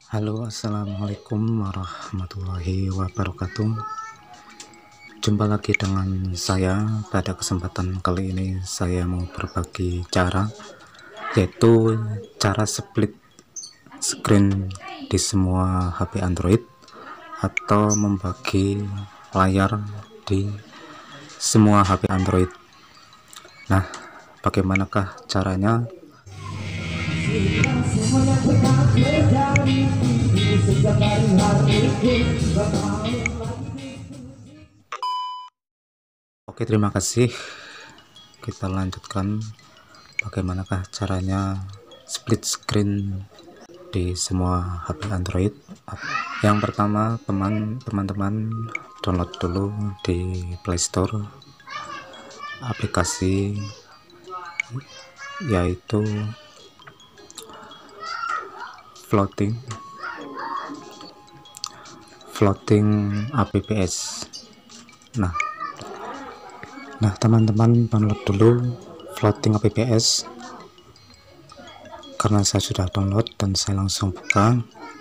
Halo, assalamualaikum warahmatullahi wabarakatuh. Jumpa lagi dengan saya. Pada kesempatan kali ini saya mau berbagi cara, yaitu cara split screen di semua HP Android atau membagi layar di semua HP Android. Nah, bagaimanakah caranya? Oke, terima kasih. Kita lanjutkan bagaimanakah caranya split screen di semua HP Android. Yang pertama, teman-teman download dulu di Play Store aplikasi yaitu floating apps. Nah, teman-teman download dulu floating apps. Karena saya sudah download dan saya langsung buka,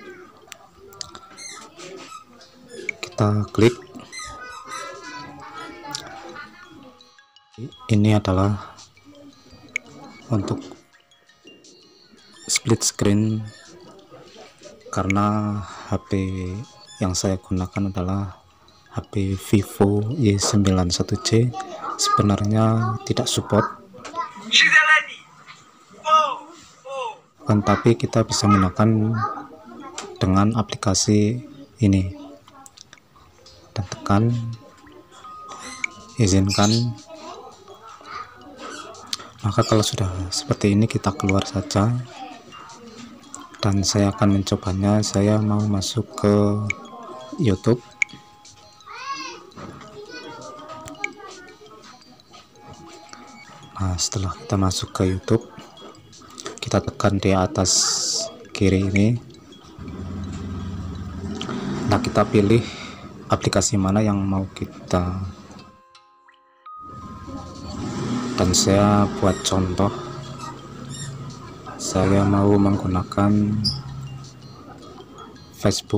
kita klik. Ini adalah untuk split screen, karena HP yang saya gunakan adalah HP Vivo Y91C. Sebenarnya tidak support, tapi kita bisa menggunakan dengan aplikasi ini dan tekan izinkan. Maka kalau sudah seperti ini, kita keluar saja dan saya akan mencobanya. Saya mau masuk ke YouTube. Nah, setelah kita masuk ke YouTube, kita tekan di atas kiri ini. Nah, kita pilih aplikasi mana yang mau kita, dan saya buat contoh, saya mau menggunakan Facebook.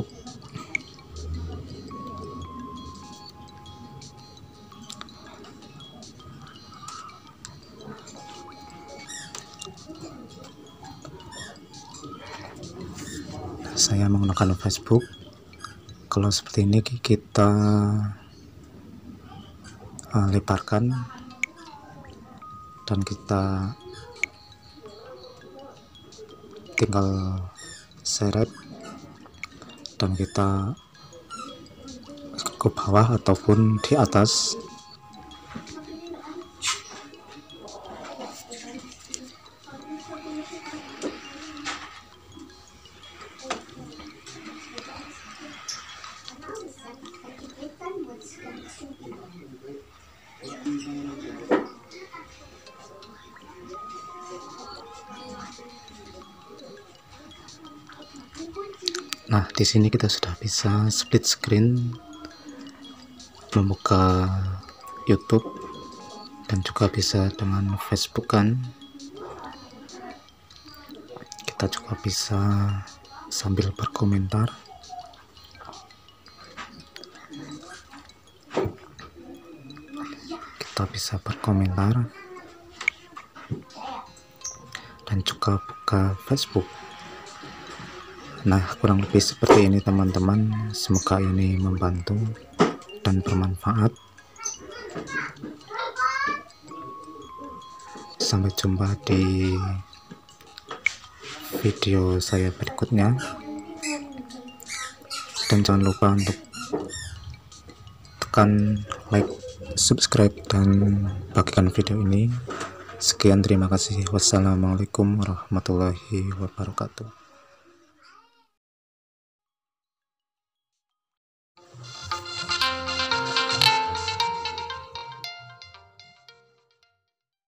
Saya menggunakan Facebook. Kalau seperti ini kita lebarkan dan kita tinggal seret dan kita ke bawah ataupun di atas. Nah, di sini kita sudah bisa split screen, membuka YouTube dan juga bisa dengan Facebook kan. Kita juga bisa sambil berkomentar. Kita bisa berkomentar dan juga buka Facebook. Nah, kurang lebih seperti ini teman-teman. Semoga ini membantu dan bermanfaat. Sampai jumpa di video saya berikutnya, dan jangan lupa untuk tekan like, subscribe, dan bagikan video ini. Sekian, terima kasih. Wassalamualaikum warahmatullahi wabarakatuh.